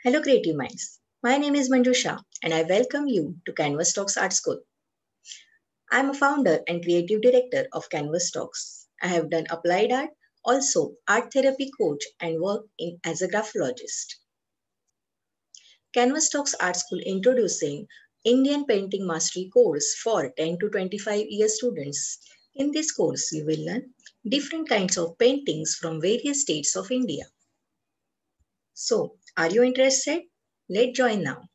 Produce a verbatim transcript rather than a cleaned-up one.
Hello, creative minds. My name is Manjusha, and I welcome you to Canvas Talks Art School. I am a founder and creative director of Canvas Talks. I have done applied art, also art therapy coach, and work in as a graphologist. Canvas Talks Art School introducing Indian Painting Mastery course for ten to twenty-five year students. In this course, you will learn different kinds of paintings from various states of India. So, are you interested? Let's join now.